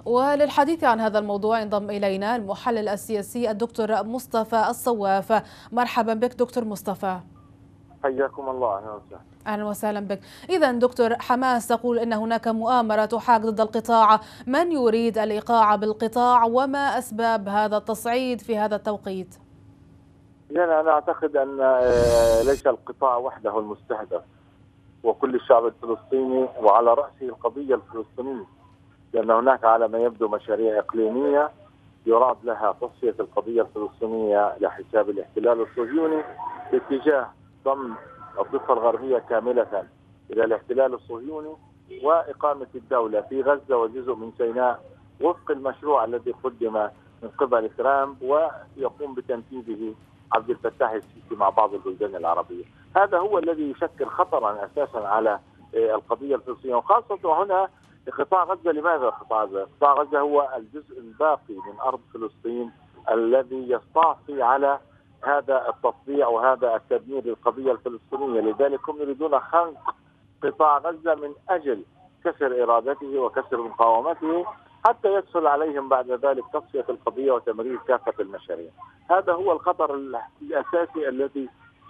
وللحديث عن هذا الموضوع انضم إلينا المحلل السياسي الدكتور مصطفى الصواف. مرحبا بك دكتور مصطفى. حياكم الله. أهلا وسهلا. أهلا وسهلا بك. إذا دكتور، حماس تقول أن هناك مؤامرة تحاك ضد القطاع، من يريد الإيقاع بالقطاع وما أسباب هذا التصعيد في هذا التوقيت؟ يعني أنا أعتقد أن ليس القطاع وحده المستهدف، وكل الشعب الفلسطيني وعلى رأسه القضية الفلسطينية، لأن هناك على ما يبدو مشاريع إقليمية يراد لها تصفية القضية الفلسطينية لحساب الاحتلال الصهيوني باتجاه ضم الضفة الغربية كاملة إلى الاحتلال الصهيوني وإقامة الدولة في غزة وجزء من سيناء وفق المشروع الذي قدم من قبل ترامب ويقوم بتنفيذه عبد الفتاح السيسي مع بعض البلدان العربية. هذا هو الذي يشكل خطرا أساسا على القضية الفلسطينية، وخاصة هنا قطاع غزة. لماذا قطاع غزة؟ قطاع غزة هو الجزء الباقي من أرض فلسطين الذي يستعصي على هذا التطبيع وهذا التدمير للقضية الفلسطينية، لذلك هم يريدون خنق قطاع غزة من أجل كسر إرادته وكسر مقاومته حتى يسهل عليهم بعد ذلك تصفية القضية وتمرير كافة المشاريع. هذا هو الخطر الأساسي الذي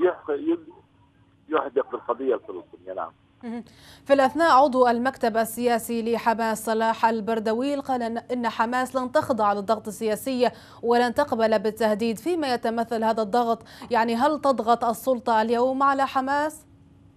يحدق بالقضية الفلسطينية. نعم. في الأثناء عضو المكتب السياسي لحماس صلاح البردويل قال إن حماس لن تخضع للضغط السياسي ولن تقبل بالتهديد. فيما يتمثل هذا الضغط؟ يعني هل تضغط السلطة اليوم على حماس؟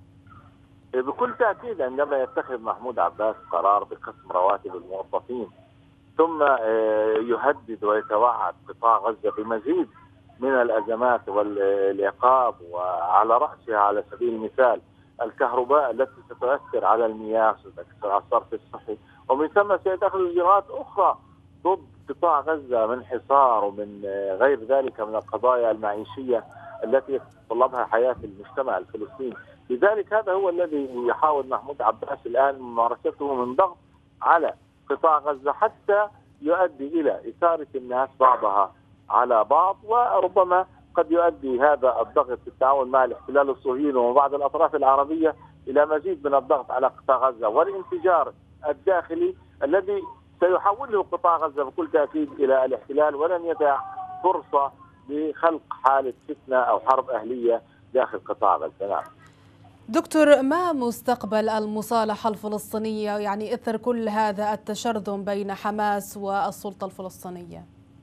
بكل تأكيد عندما يتخذ محمود عباس قرار بقسم رواتب الموظفين ثم يهدد ويتوعد قطاع غزة بمزيد من الأزمات والعقاب، وعلى رأسها على سبيل المثال الكهرباء التي ستؤثر على المياه، ستؤثر على الصرف الصحي، ومن ثم سيتخذ إجراءات أخرى ضد قطاع غزة من حصار ومن غير ذلك من القضايا المعيشية التي تتطلبها حياة المجتمع الفلسطيني. لذلك هذا هو الذي يحاول محمود عباس الآن ممارسته من ضغط على قطاع غزة حتى يؤدي إلى إثارة الناس بعضها على بعض، وربما قد يؤدي هذا الضغط بالتعاون مع الاحتلال الصهيوني وبعض الأطراف العربية إلى مزيد من الضغط على قطاع غزة والانفجار الداخلي الذي سيحوله قطاع غزة بكل تأكيد إلى الاحتلال، ولن يدع فرصة لخلق حالة فتنة أو حرب أهلية داخل قطاع غزة. نعم. دكتور، ما مستقبل المصالحة الفلسطينية يعني إثر كل هذا التشرذم بين حماس والسلطة الفلسطينية؟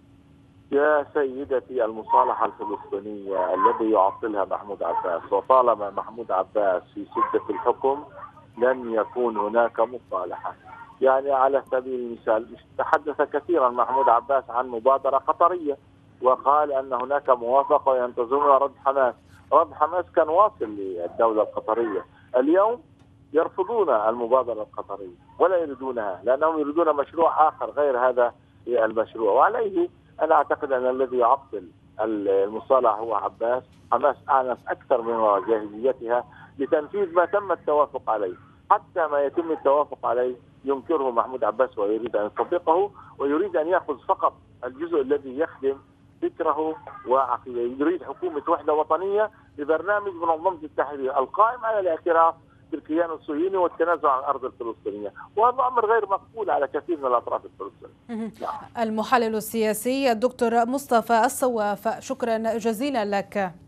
يا سيدتي، المصالحة الفلسطينية الذي يعطلها محمود عباس، وطالما محمود عباس في سدة الحكم لن يكون هناك مصالحة. يعني على سبيل المثال تحدث كثيرا محمود عباس عن مبادرة قطرية وقال أن هناك موافقة ينتظرون رد حماس. رد حماس كان واصل للدولة القطرية، اليوم يرفضون المبادرة القطرية ولا يريدونها لأنهم يريدون مشروع آخر غير هذا المشروع. وعليه أنا أعتقد أن الذي يعطل المصالحة هو عباس. حماس أعنف أكثر من جاهزيتها لتنفيذ ما تم التوافق عليه، حتى ما يتم التوافق عليه ينكره محمود عباس ويريد أن يطبقه، ويريد أن يأخذ فقط الجزء الذي يخدم فكره وعقيدته. يريد حكومة وحدة وطنية ببرنامج منظمة التحرير القائم على الاعتراف بالكيان الصهيوني والتنازل عن الأرض الفلسطينية، وهذا أمر غير مقبول على كثير من الأطراف الفلسطينية. المحلل السياسي الدكتور مصطفى الصواف، شكرا جزيلا لك.